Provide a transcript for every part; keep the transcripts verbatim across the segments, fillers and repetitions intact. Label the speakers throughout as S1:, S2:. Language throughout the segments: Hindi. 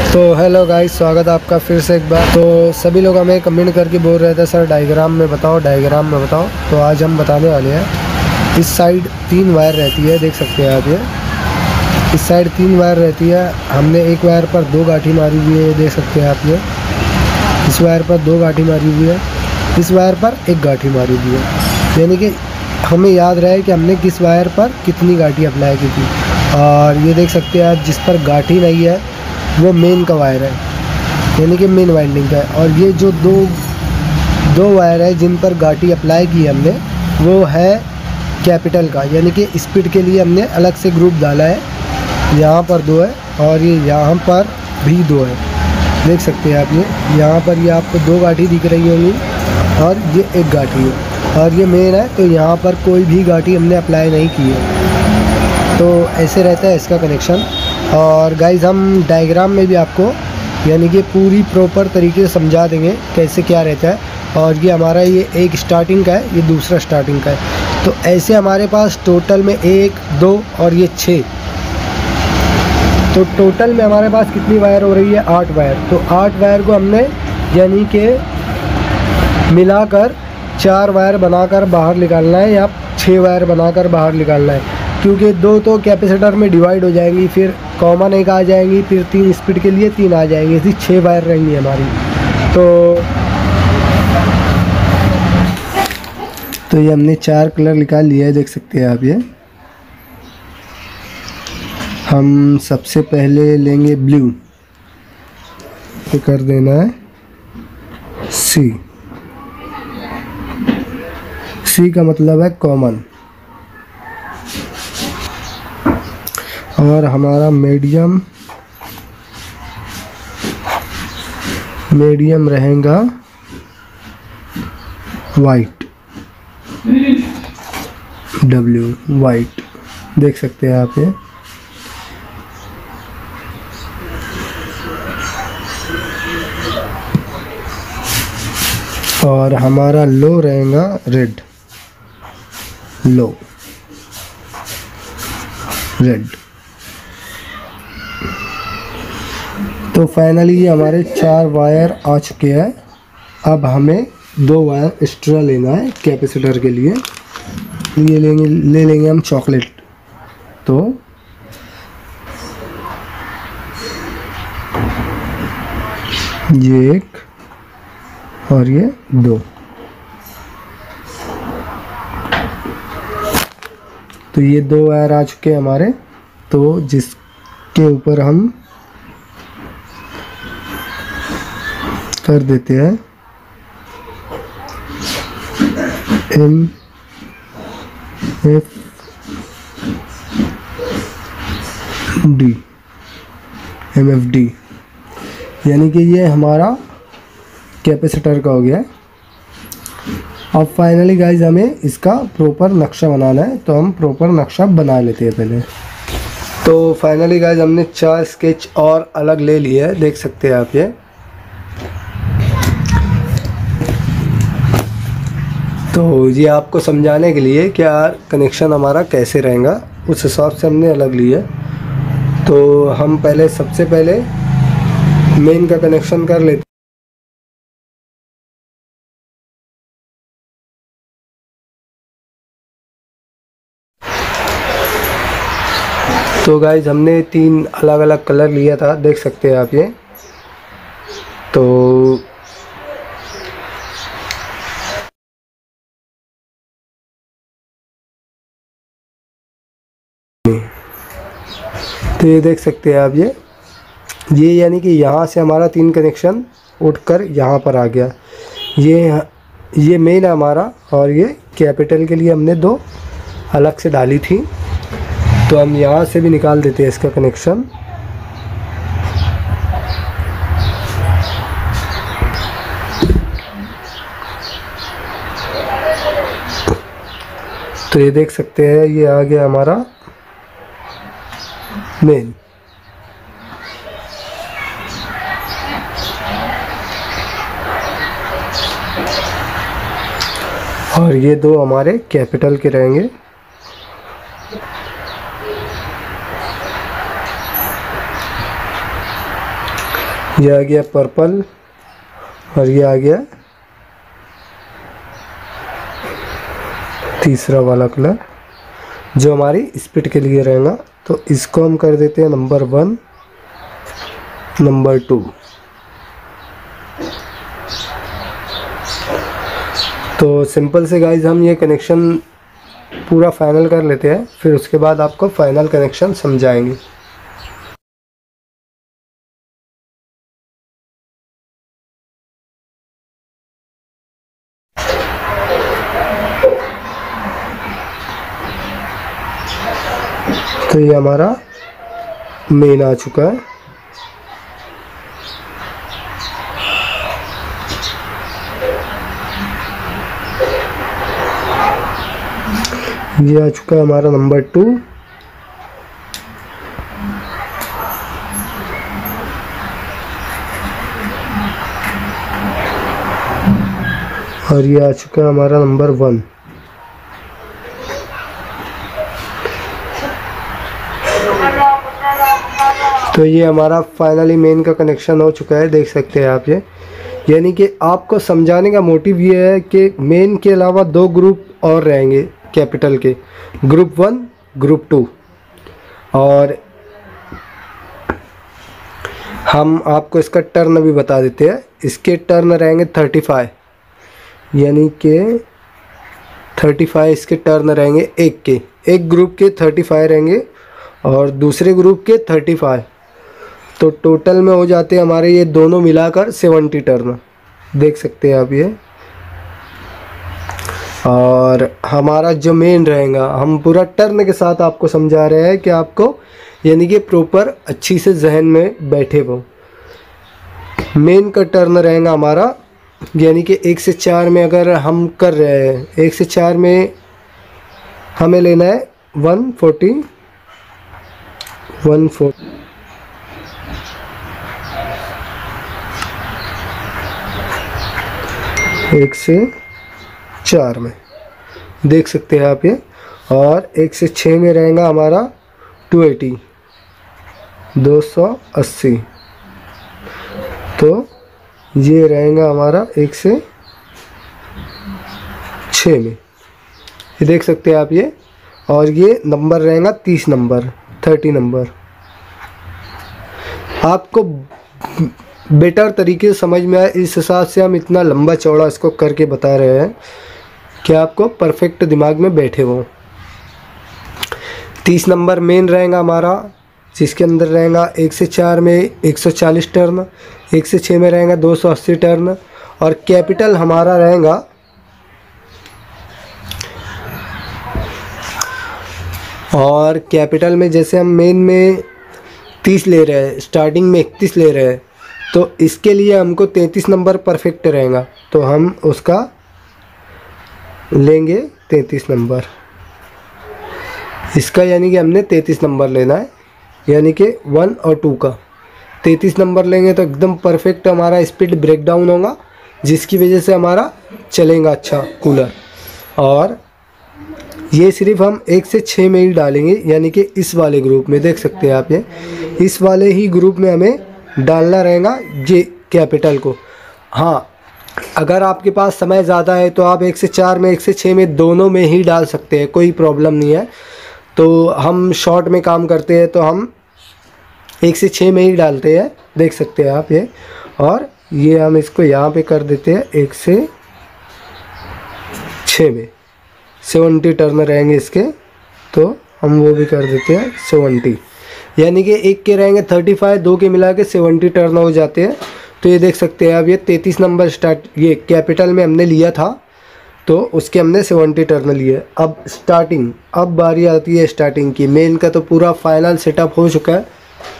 S1: तो हेलो गाइस, स्वागत है आपका फिर से एक बार। तो सभी लोग हमें कमेंट करके बोल रहे थे सर डायग्राम में बताओ डायग्राम में बताओ। तो आज हम बताने वाले हैं। इस साइड तीन वायर रहती है, देख सकते हैं आप। ये इस साइड तीन वायर रहती है। हमने एक वायर पर दो गाठी मारी हुई है, ये देख सकते हैं आप। ये इस वायर पर दो गाठी मारी हुई है, इस वायर पर एक गाठी मारी हुई है। यानी कि हमें याद रहे कि हमने किस वायर पर कितनी गाठी अप्लाई की थी। और ये देख सकते हैं आप, जिस पर गाठी नहीं है वो मेन का वायर है, यानी कि मेन वाइंडिंग का है। और ये जो दो दो वायर है जिन पर गाठी अप्लाई की है हमने, वो है कैपिटल का, यानी कि स्पीड के लिए हमने अलग से ग्रुप डाला है। यहाँ पर दो है और ये यहाँ पर भी दो है, देख सकते हैं आप। ये यहाँ पर ये आपको दो गाठी दिख रही होंगी और ये एक गाठी है और ये मेन है। तो यहाँ पर कोई भी गाठी हमने अप्लाई नहीं की है। तो ऐसे रहता है इसका कनेक्शन। और गाइज़ हम डायग्राम में भी आपको यानी कि पूरी प्रॉपर तरीके से समझा देंगे कैसे क्या रहता है। और ये हमारा ये एक स्टार्टिंग का है, ये दूसरा स्टार्टिंग का है। तो ऐसे हमारे पास टोटल में एक दो और ये छः, तो टोटल में हमारे पास कितनी वायर हो रही है? आठ वायर। तो आठ वायर को हमने यानी कि मिलाकर चार वायर बनाकर बाहर निकालना है या छः वायर बनाकर बाहर निकालना है, क्योंकि दो तो कैपेसिटर में डिवाइड हो जाएंगी, फिर कॉमन एक आ जाएंगी, फिर तीन स्पीड के लिए तीन आ जाएंगी, ऐसी छः वायर रहेंगी हमारी। तो तो ये हमने चार कलर निकाल लिया है, देख सकते हैं आप। ये हम सबसे पहले लेंगे ब्लू, तो कर देना है सी। सी का मतलब है कॉमन। और हमारा मीडियम मीडियम रहेगा वाइट, डब्ल्यू वाइट, देख सकते हैं आप। ये और हमारा लो रहेगा रेड, लो रेड। तो फाइनली ये हमारे चार वायर आ चुके हैं। अब हमें दो वायर एक्स्ट्रा लेना है कैपेसिटर के लिए। ये लेंगे ले लेंगे हम चॉकलेट। तो ये एक और ये दो। तो ये दो वायर आ चुके हैं हमारे। तो जिसके ऊपर हम कर देते हैं M F D, M F D, यानी कि ये हमारा कैपेसिटर का हो गया। अब फाइनली गाइज हमें इसका प्रॉपर नक्शा बनाना है, तो हम प्रॉपर नक्शा बना लेते हैं पहले। तो फाइनली गाइज हमने चार स्केच और अलग ले लिए है, देख सकते हैं आप। ये तो ये आपको समझाने के लिए क्या कनेक्शन हमारा कैसे रहेगा, उस हिसाब से हमने अलग लिया। तो हम पहले सबसे पहले मेन का कनेक्शन कर लेते। तो गाइज हमने तीन अलग अलग कलर लिया था, देख सकते हैं आप। ये तो तो ये देख सकते हैं आप। ये ये यानी कि यहाँ से हमारा तीन कनेक्शन उठकर यहाँ पर आ गया। ये ये मेन है हमारा, और ये कैपिटल के लिए हमने दो अलग से डाली थी। तो हम यहाँ से भी निकाल देते हैं इसका कनेक्शन। तो ये देख सकते हैं, ये आ गया हमारा मेन। और ये दो हमारे कैपिटल के रहेंगे। ये आ गया पर्पल और ये आ गया तीसरा वाला कलर जो हमारी स्पीड के लिए रहेगा। तो इसको हम कर देते हैं नंबर वन, नंबर टू। तो सिंपल से गाइज हम ये कनेक्शन पूरा फाइनल कर लेते हैं, फिर उसके बाद आपको फाइनल कनेक्शन समझाएंगे। तो ये हमारा मेन आ चुका है। ये आ चुका है हमारा नंबर टू। और ये आ चुका है हमारा नंबर वन। तो ये हमारा फाइनली मेन का कनेक्शन हो चुका है, देख सकते हैं आप ये। यानी कि आपको समझाने का मोटिव ये है कि मेन के अलावा दो ग्रुप और रहेंगे कैपिटल के, ग्रुप वन, ग्रुप टू। और हम आपको इसका टर्न भी बता देते हैं। इसके टर्न रहेंगे थर्टी फाइव, यानी कि थर्टी फाइव इसके टर्न रहेंगे एक के, एक ग्रुप के थर्टी फाइव रहेंगे और दूसरे ग्रुप के थर्टी फाइव। तो टोटल में हो जाते हैं हमारे ये दोनों मिलाकर सेवेंटी टर्न, देख सकते हैं आप ये। और हमारा जो मेन रहेगा, हम पूरा टर्न के साथ आपको समझा रहे हैं कि आपको यानी कि प्रॉपर अच्छी से जहन में बैठे वो। मेन का टर्न रहेगा हमारा यानी कि एक से चार में अगर हम कर रहे हैं, एक से चार में हमें लेना है वन फोर्टी वन फोर एक से चार में, देख सकते हैं आप ये। और एक से छः में रहेगा हमारा टू एटी दो सौ अस्सी। तो ये रहेगा हमारा एक से छः में, ये देख सकते हैं आप ये। और ये नंबर रहेगा तीस नंबर, थर्टी नंबर। आपको बेटर तरीके से समझ में आए इस हिसाब से हम इतना लंबा चौड़ा इसको करके बता रहे हैं कि आपको परफेक्ट दिमाग में बैठे हो। तीस नंबर मेन रहेगा हमारा, जिसके अंदर रहेगा एक से चार में एक सौ चालीस टर्न, एक से छः में रहेगा दो सौ अस्सी टर्न। और कैपिटल हमारा रहेगा और कैपिटल में जैसे हम मेन में तीस ले रहे हैं, स्टार्टिंग में इकतीस ले रहे हैं, तो इसके लिए हमको तैंतीस नंबर परफेक्ट रहेगा। तो हम उसका लेंगे तैंतीस नंबर, इसका यानी कि हमने तैंतीस नंबर लेना है, यानी कि वन और टू का तैंतीस नंबर लेंगे तो एकदम परफेक्ट हमारा स्पीड ब्रेक डाउन होगा, जिसकी वजह से हमारा चलेगा अच्छा कूलर। और ये सिर्फ हम एक से छः में ही डालेंगे, यानी कि इस वाले ग्रुप में, देख सकते हैं आप ये, इस वाले ही ग्रुप में हमें डालना रहेगा ये कैपिटल को। हाँ, अगर आपके पास समय ज़्यादा है तो आप एक से चार में एक से छः में दोनों में ही डाल सकते हैं, कोई प्रॉब्लम नहीं है। तो हम शॉर्ट में काम करते हैं तो हम एक से छः में ही डालते हैं, देख सकते हैं आप ये। और ये हम इसको यहाँ पे कर देते हैं एक से छः में, सेवेंटी टर्न रहेंगे इसके, तो हम वो भी कर देते हैं सेवेंटी, यानी कि एक के रहेंगे थर्टी फाइव, दो के मिला के सेवेंटी टर्न हो जाते हैं। तो ये देख सकते हैं आप ये तैंतीस नंबर स्टार्ट ये कैपिटल में हमने लिया था, तो उसके हमने सेवेंटी टर्न लिए। अब स्टार्टिंग, अब बारी आती है स्टार्टिंग की। मेन का तो पूरा फाइनल सेटअप हो चुका है,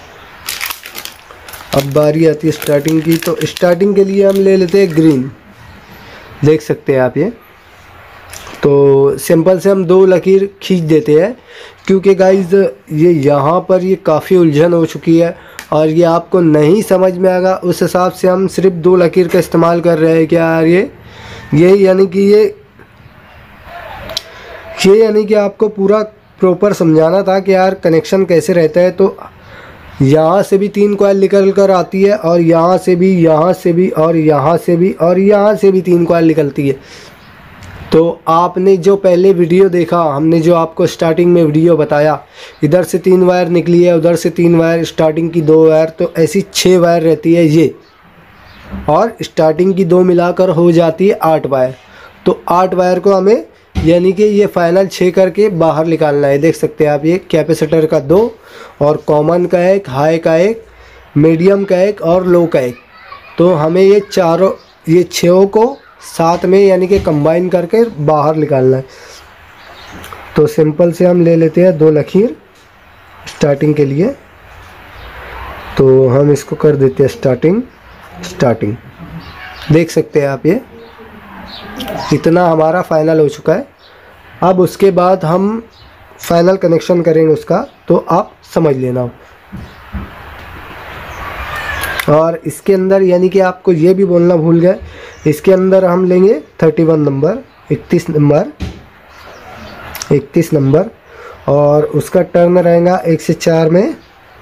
S1: अब बारी आती है स्टार्टिंग की। तो स्टार्टिंग के लिए हम ले लेते हैं ग्रीन, देख सकते हैं आप ये। तो सिंपल से हम दो लकीर खींच देते हैं, क्योंकि गाइज ये यहाँ पर ये काफ़ी उलझन हो चुकी है और ये आपको नहीं समझ में आएगा, उस हिसाब से हम सिर्फ दो लकीर का इस्तेमाल कर रहे हैं। क्या यार ये ये यानी कि ये ये यानी कि आपको पूरा प्रॉपर समझाना था कि यार कनेक्शन कैसे रहता है। तो यहाँ से भी तीन कॉइल निकल कर आती है और यहाँ से भी, यहाँ से भी और यहाँ से भी और यहाँ से भी तीन कॉइल निकलती है। तो आपने जो पहले वीडियो देखा, हमने जो आपको स्टार्टिंग में वीडियो बताया, इधर से तीन वायर निकली है, उधर से तीन वायर, स्टार्टिंग की दो वायर, तो ऐसी छः वायर रहती है ये, और स्टार्टिंग की दो मिलाकर हो जाती है आठ वायर। तो आठ वायर को हमें यानी कि ये फाइनल छः करके बाहर निकालना है। देख सकते हैं आप, ये कैपेसिटर का दो और कॉमन का एक, हाई का एक, मीडियम का एक और लो का एक। तो हमें ये चारों, ये छः को साथ में यानी कि कंबाइन करके बाहर निकालना है। तो सिंपल से हम ले लेते हैं दो लकीर स्टार्टिंग के लिए। तो हम इसको कर देते हैं स्टार्टिंग स्टार्टिंग देख सकते हैं आप, ये इतना हमारा फाइनल हो चुका है। अब उसके बाद हम फाइनल कनेक्शन करेंगे उसका, तो आप समझ लेना। और इसके अंदर यानी कि आपको ये भी बोलना भूल गए, इसके अंदर हम लेंगे इकतीस नंबर, इकतीस नंबर इकतीस नंबर और उसका टर्न रहेगा एक से चार में,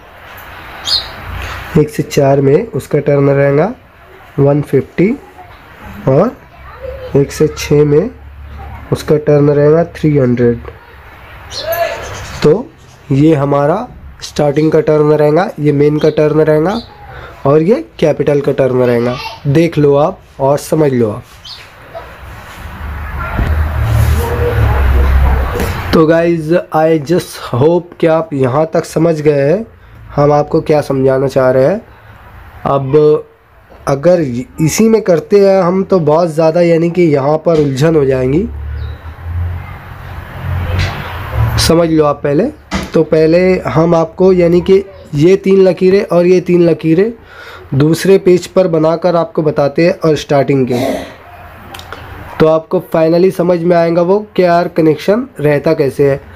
S1: एक से चार में उसका टर्न रहेगा एक सौ पचास और एक से छः में उसका टर्न रहेगा तीन सौ। तो ये हमारा स्टार्टिंग का टर्न रहेगा, ये मेन का टर्न रहेगा और ये कैपिटल का टर्न रहेगा। देख लो आप और समझ लो आप। तो गाइज आई जस्ट होप कि आप यहाँ तक समझ गए हैं हम आपको क्या समझाना चाह रहे हैं। अब अगर इसी में करते हैं हम तो बहुत ज़्यादा यानी कि यहाँ पर उलझन हो जाएंगी। समझ लो आप पहले। तो पहले हम आपको यानी कि ये तीन लकीरें और ये तीन लकीरें दूसरे पेज पर बनाकर आपको बताते हैं और स्टार्टिंग के, तो आपको फाइनली समझ में आएगा वो कि यार कनेक्शन रहता कैसे है।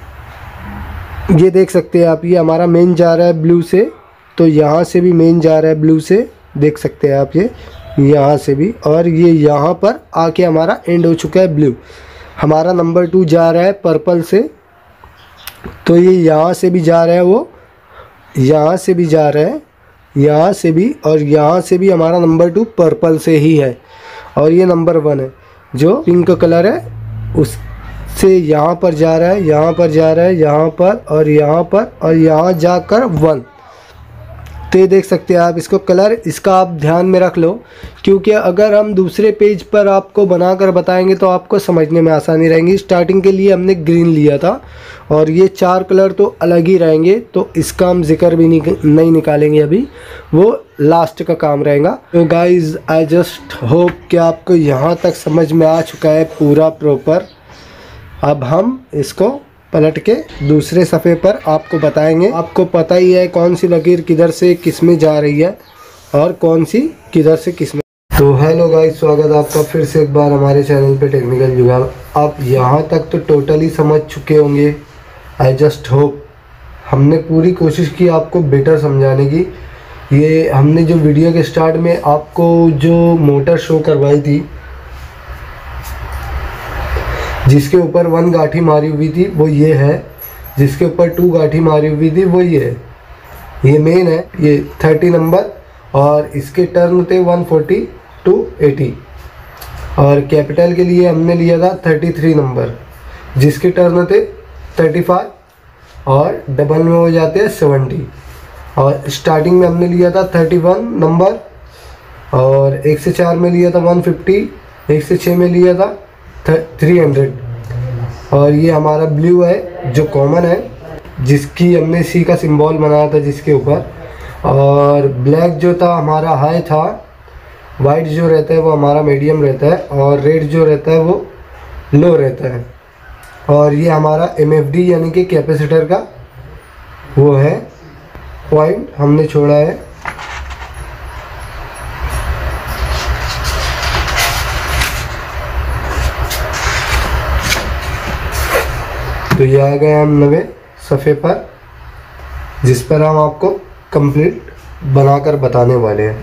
S1: ये देख सकते हैं आप, ये हमारा मेन जा रहा है ब्लू से, तो यहाँ से भी मेन जा रहा है ब्लू से, देख सकते हैं आप, ये यहाँ से भी, और ये यहाँ पर आके हमारा एंड हो चुका है ब्लू। हमारा नंबर टू जा रहा है पर्पल से, तो ये यहाँ से भी जा रहा है, वो यहाँ से भी जा रहा है, यहाँ से भी और यहाँ से भी हमारा नंबर टू पर्पल से ही है। और ये नंबर वन है जो पिंक कलर है, उससे यहाँ पर जा रहा है, यहाँ पर जा रहा है, यहाँ पर और यहाँ पर और यहाँ जाकर वन। तो ये देख सकते हैं आप, इसको कलर इसका आप ध्यान में रख लो, क्योंकि अगर हम दूसरे पेज पर आपको बनाकर बताएंगे तो आपको समझने में आसानी रहेंगी। स्टार्टिंग के लिए हमने ग्रीन लिया था और ये चार कलर तो अलग ही रहेंगे, तो इसका हम जिक्र भी नहीं, नहीं निकालेंगे अभी, वो लास्ट का काम रहेगा। तो गाइज़ आई जस्ट होप कि आपको यहाँ तक समझ में आ चुका है पूरा प्रॉपर। अब हम इसको पलट के दूसरे सफ़े पर आपको बताएंगे। आपको पता ही है कौन सी लकीर किधर से किस में जा रही है और कौन सी किधर से किस में। तो हेलो गाइस, स्वागत है आपका फिर से एक बार हमारे चैनल पे टेक्निकल जुगाड़। आप यहाँ तक तो टोटली समझ चुके होंगे, आई जस्ट होप। हमने पूरी कोशिश की आपको बेटर समझाने की। ये हमने जो वीडियो के स्टार्ट में आपको जो मोटर शो करवाई थी, जिसके ऊपर वन गाठी मारी हुई थी वो ये है, जिसके ऊपर टू गाठी मारी हुई थी वो ये है। ये मेन है, ये थर्टी नंबर, और इसके टर्न थे वन फोर्टी टू एटी। और कैपिटल के लिए हमने लिया था थर्टी थ्री नंबर, जिसके टर्न थे थर्टी फाइव और डबल में हो जाते हैं सेवेंटी। और स्टार्टिंग में हमने लिया था थर्टी वन नंबर, और एक से चार में लिया था वन फिफ्टी, एक से छः में लिया था थ्री हंड्रेड। और ये हमारा ब्लू है जो कॉमन है, जिसकी हमने सी का सिंबल बनाया था जिसके ऊपर। और ब्लैक जो था हमारा हाई था, वाइट जो रहता है वो हमारा मीडियम रहता है, और रेड जो रहता है वो लो रहता है। और ये हमारा एम एफ डी यानी कि कैपेसिटर का वो है पॉइंट हमने छोड़ा है। तो ये आ गए हम नवे सफ़े पर, जिस पर हम आपको कंप्लीट बनाकर बताने वाले हैं।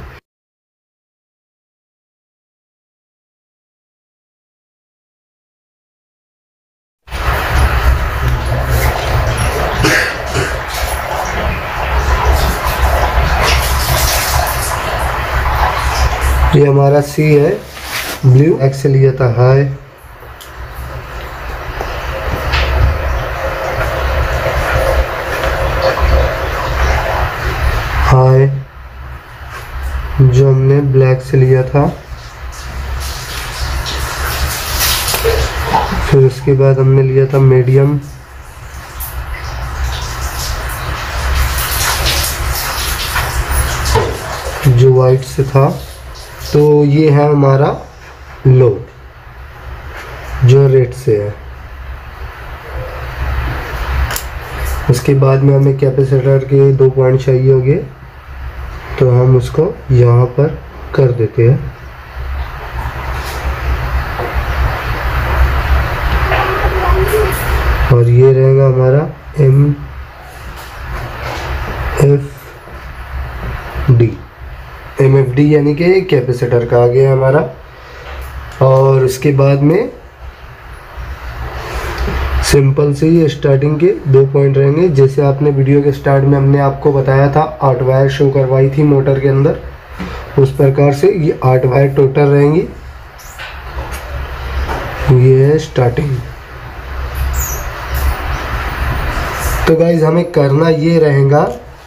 S1: ये हमारा सी है, ब्लू एक्स से लिया था हाई, हाई जो हमने ब्लैक से लिया था। फिर उसके बाद हमने लिया था मीडियम, जो वाइट से था। तो ये है हमारा लो जो रेड से है। उसके बाद में हमें कैपेसिटर के दो पॉइंट चाहिए होंगे, तो हम उसको यहाँ पर कर देते हैं। और ये रहेगा हमारा M F D, M F D यानी कि कैपेसिटर का आ गया हमारा। और उसके बाद में सिंपल से ही स्टार्टिंग के दो पॉइंट रहेंगे। जैसे आपने वीडियो के स्टार्ट में हमने आपको बताया था, आठ वायर शो करवाई थी मोटर के अंदर, उस प्रकार से ये आठ वायर टोटल रहेंगी। ये है स्टार्टिंग। तो गाइज हमें करना ये रहेगा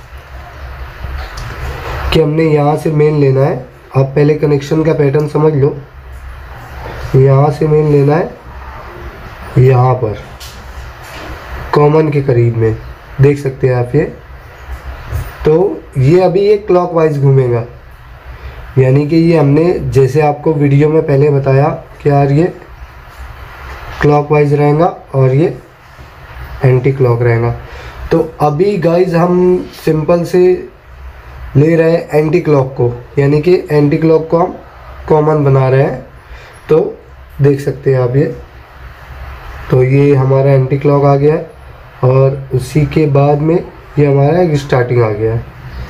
S1: कि हमने यहाँ से मेन लेना है। आप पहले कनेक्शन का पैटर्न समझ लो। यहाँ से मेन लेना है यहाँ पर कॉमन के करीब में, देख सकते हैं आप ये। तो ये अभी ये क्लॉकवाइज घूमेगा, यानी कि ये हमने जैसे आपको वीडियो में पहले बताया कि यार ये क्लॉकवाइज रहेगा और ये एंटी क्लॉक रहेगा। तो अभी गाइज हम सिंपल से ले रहे हैं एंटी क्लॉक को, यानी कि एंटी क्लॉक को हम कॉमन बना रहे हैं। तो देख सकते हैं आप ये, तो ये हमारा एंटी क्लॉक आ गया है। और उसी के बाद में ये हमारा एक स्टार्टिंग आ गया है,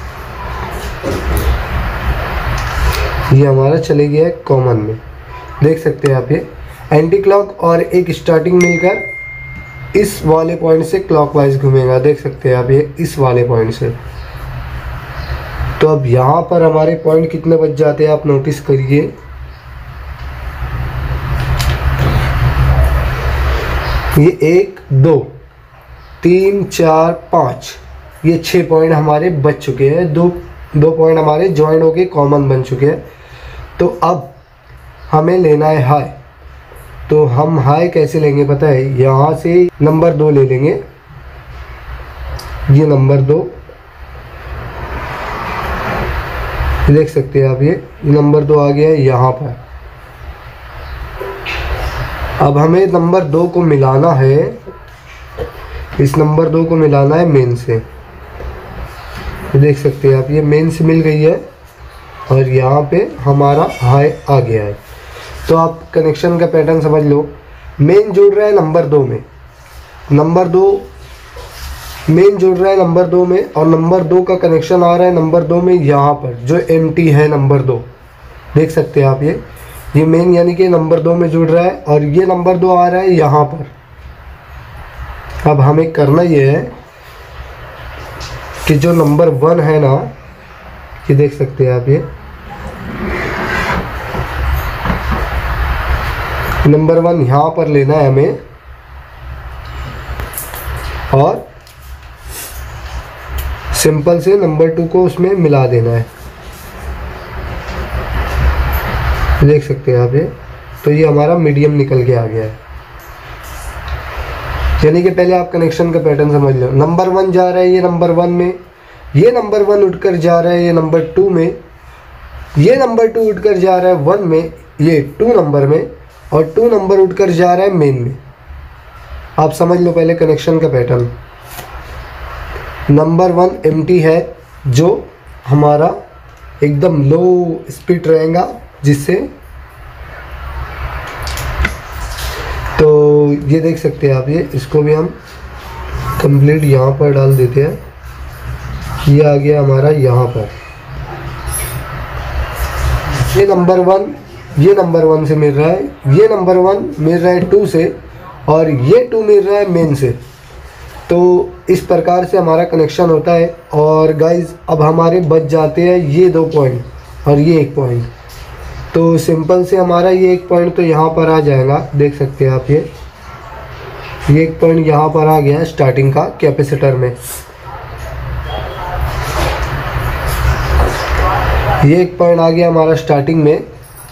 S1: ये हमारा चले गया है कॉमन में। देख सकते हैं आप ये एंटी क्लॉक और एक स्टार्टिंग मिलकर इस वाले पॉइंट से क्लॉकवाइज घूमेगा। देख सकते हैं आप ये इस वाले पॉइंट से। तो अब यहाँ पर हमारे पॉइंट कितने बच जाते हैं आप नोटिस करिए। ये एक, दो, तीन, चार, पाँच, ये छः पॉइंट हमारे बच चुके हैं। दो दो पॉइंट हमारे ज्वाइन होके कॉमन बन चुके हैं। तो अब हमें लेना है हाई। तो हम हाई कैसे लेंगे पता है, यहाँ से नंबर दो ले लेंगे। ये नंबर दो देख सकते हैं आप, ये नंबर दो आ गया है यहाँ पर। अब हमें नंबर दो को मिलाना है, इस नंबर दो को मिलाना है मेन से। देख सकते हैं आप ये मेन से मिल गई है और यहाँ पे हमारा हाई आ गया है। तो आप कनेक्शन का पैटर्न समझ लो। मेन जुड़ रहा है नंबर दो में, नंबर दो मेन जुड़ रहा है नंबर दो में, और नंबर दो का कनेक्शन आ रहा है नंबर दो में यहाँ पर जो एम्प्टी है नंबर दो। देख सकते हैं आप ये ये मेन यानी कि नंबर दो में जुड़ रहा है और ये नंबर दो आ रहा है यहाँ पर। अब हमें करना ये है कि जो नंबर वन है ना, ये देख सकते हैं आप ये नंबर वन यहाँ पर लेना है हमें और सिंपल से नंबर टू को उसमें मिला देना है। देख सकते हैं आप ये, तो ये हमारा मीडियम निकल के आ गया है। यानी कि पहले आप कनेक्शन का पैटर्न समझ लो। नंबर वन जा रहा है ये नंबर वन में, ये नंबर वन उठकर जा रहा है ये नंबर टू में, ये नंबर टू उठकर जा रहा है वन में, ये टू नंबर में, और टू नंबर उठकर जा रहा है मेन में। आप समझ लो पहले कनेक्शन का पैटर्न। नंबर वन एम्प्टी है जो हमारा एकदम लो स्पीड रहेगा, जिससे तो ये देख सकते हैं आप ये, इसको भी हम कंप्लीट यहाँ पर डाल देते हैं। ये आ गया हमारा यहाँ पर, ये नंबर वन ये नंबर वन से मिल रहा है, ये नंबर वन मिल रहा है टू से, और ये टू मिल रहा है मेन से। तो इस प्रकार से हमारा कनेक्शन होता है। और गाइज अब हमारे बच जाते हैं ये दो पॉइंट और ये एक पॉइंट। तो सिंपल से हमारा ये एक पॉइंट तो यहाँ पर आ जाएगा, देख सकते हैं आप। ये ये एक पॉइंट यहाँ पर आ गया स्टार्टिंग का कैपेसिटर में। ये एक पॉइंट आ गया हमारा स्टार्टिंग में,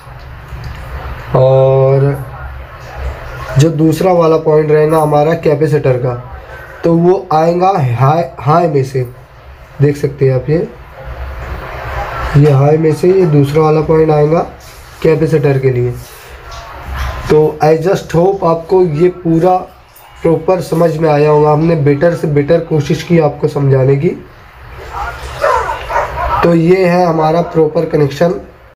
S1: और जो दूसरा वाला पॉइंट रहेगा हमारा कैपेसिटर का, तो वो आएगा हाई हाई में से, देख सकते हैं आप। ये ये हाई में से ये दूसरा वाला पॉइंट आएगा कैपेसिटर के लिए। तो आई जस्ट होप आपको ये पूरा प्रॉपर समझ में आया होगा। हमने बेटर से बेटर कोशिश की आपको समझाने की। तो ये है हमारा प्रॉपर कनेक्शन